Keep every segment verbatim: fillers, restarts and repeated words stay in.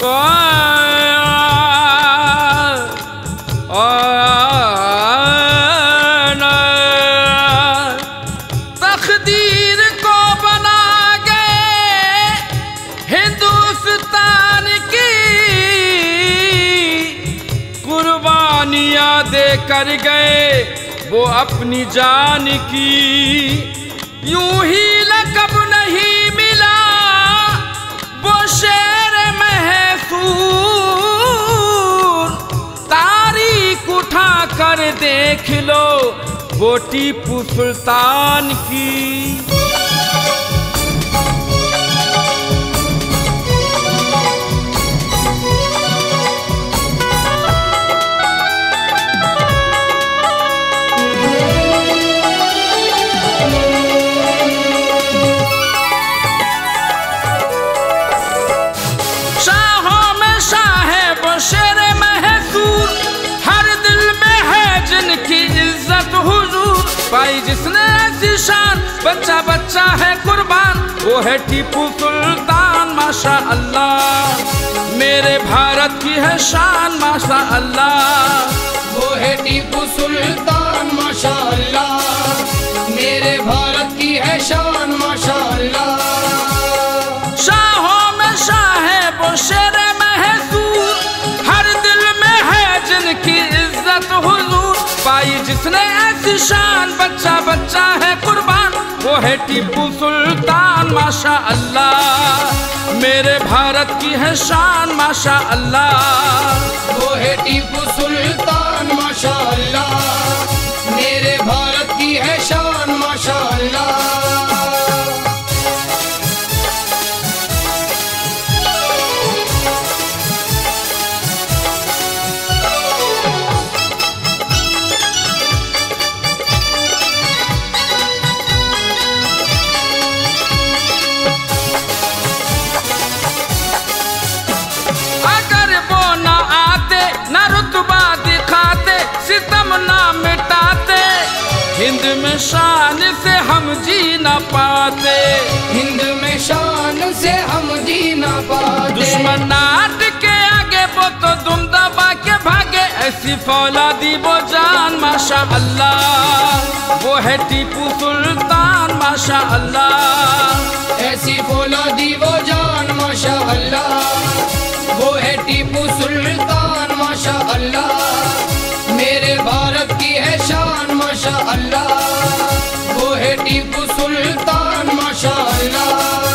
तकदीर को बना गए हिंदुस्तान की, कुर्बानियां दे कर गए वो अपनी जान की। यूं ही लक़ब नहीं मिला वो शेर महसूर, तारीख उठा कर देख लो वो टीपू सुल्तान की। भाई जिसने ऐसी शान, बच्चा बच्चा है कुर्बान, वो है टीपू सुल्तान माशा अल्लाह। मेरे भारत की है शान माशा अल्लाह, वो है टीपू सुल्तान माशा अल्लाह। मेरे भारत की है शान माशा अल्लाह। शाहों में शाह है वो शेर महसूर, हर दिल में है जिनकी इज्जत हुजूर। पाई जिसने ऐसी शान, बच्चा बच्चा है कुर्बान, वो है टीपू सुल्तान माशा अल्लाह। मेरे भारत की है शान माशा अल्लाह, वो है टीपू सुल्तान माशा अल्लाह। मेरे भारत की है शान माशा अल्लाह। हिंद में शान से हम जी न पाते, हिंद में शान से हम जी न पाते। दुश्मन नाट के आगे वो तो दुम दबा के भागे, ऐसी फौलादी वो जान माशा अल्लाह। वो है टीपू सुल्तान माशा अल्लाह, ऐसी फौलादी वो जान माशा अल्लाह। वो है टीपू सुल्तान माशा अल्लाह। मेरे भारत की है शान माशा अल्लाह। वो है टीपू सुल्तान माशा अल्लाह।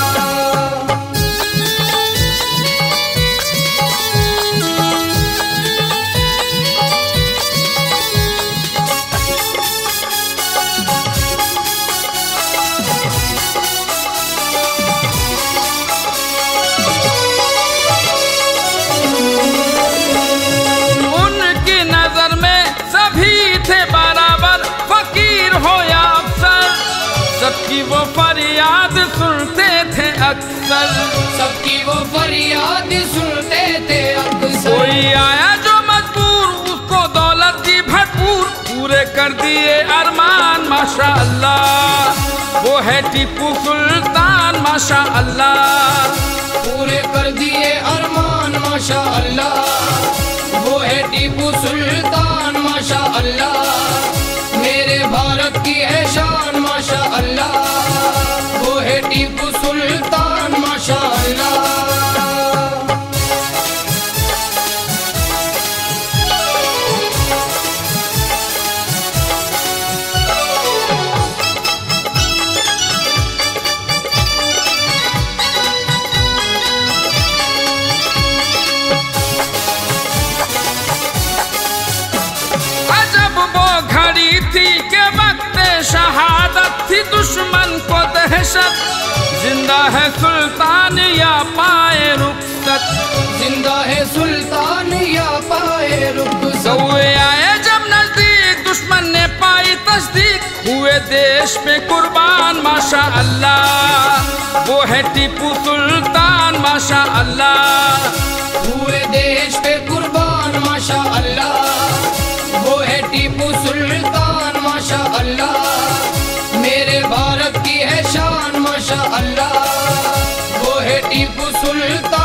सबकी वो फरियाद सुनते थे अक्सर, सबकी वो फरियाद सुनते थे अक्सर। कोई आया जो मजबूर, उसको दौलत दी भरपूर, पूरे कर दिए अरमान माशा अल्लाह। वो है टीपू सुल्तान माशा अल्लाह, पूरे कर दिए अरमान माशा अल्लाह। वो है टीपू सुल्तान माशा अल्लाह। मेरे भारत की है शान माशा अल्लाह। वो है टीपू सुल्तान माशा अल्लाह। थी के वक्त शहादत थी दुश्मन को दहशत, जिंदा है सुल्तान या पाए रुखसत, जिंदा है सुल्तान या पाए रुखसत। हुए आए जब नजदीक दुश्मन ने पाई तस्दीक, हुए देश पे कुर्बान माशा अल्लाह। वो है टीपू सुल्तान माशा अल्लाह, हुए देश पे कुर्बान माशा अल्लाह। वो है टीपू सुल्तान माशा अल्लाह। मेरे भारत की है शान माशा अल्लाह। वो है टीपू सुल्तान